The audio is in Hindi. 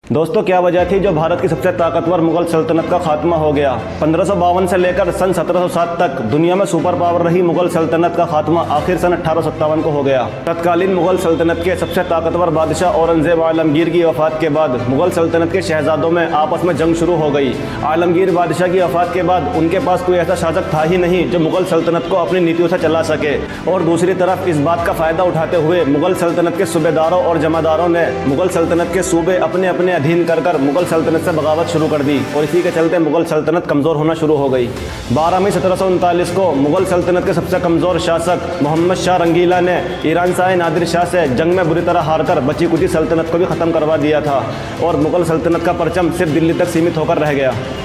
दोस्तों, क्या वजह थी जो भारत की सबसे ताकतवर मुगल सल्तनत का खात्मा हो गया। 1552 से लेकर सन 1707 तक दुनिया में सुपर पावर रही मुगल सल्तनत का खात्मा आखिर सन 1857 को हो गया। तत्कालीन मुगल सल्तनत के सबसे ताकतवर बादशाह औरंगजेब आलमगीर की वफात के बाद मुगल सल्तनत के शहजादों में आपस में जंग शुरू हो गई। आलमगीर बादशाह की वफात के बाद उनके पास कोई ऐसा शासक था ही नहीं जो मुगल सल्तनत को अपनी नीतियों से चला सके। और दूसरी तरफ इस बात का फायदा उठाते हुए मुगल सल्तनत के सूबेदारों और जमादारों ने मुगल सल्तनत के सूबे अपने अपने अधीन कर मुगल सल्तनत से बगावत शुरू कर दी और इसी के चलते मुगल सल्तनत कमजोर होना शुरू हो गई। 12 मई 1739 को मुगल सल्तनत के सबसे कमजोर शासक मोहम्मद शाह रंगीला ने ईरान शाह नादिर शाह से जंग में बुरी तरह हारकर बची कुची सल्तनत को भी खत्म करवा दिया था और मुगल सल्तनत का परचम सिर्फ दिल्ली तक सीमित होकर रह गया।